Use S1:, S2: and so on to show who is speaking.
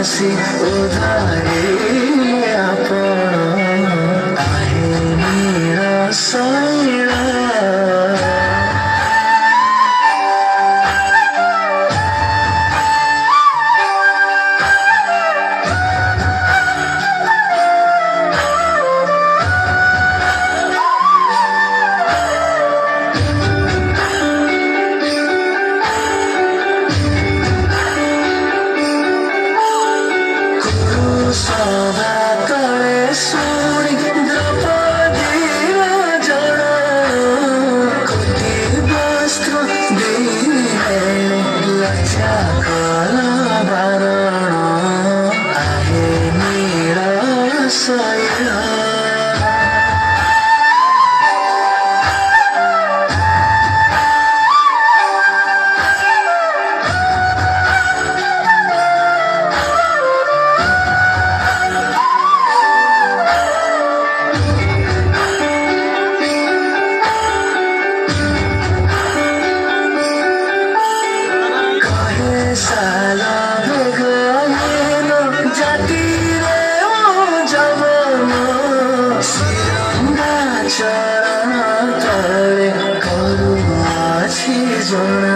S1: आसी उधारी आपण आहे मेरा सैरा सदा तले सुनी द्रौपदी जन कोटि वस्त्र दिए लज्जा कला बारण आहे मेरा सैरा साला गएन जाति रे ओ जवन सिरंगा चरण तले करुआछि जन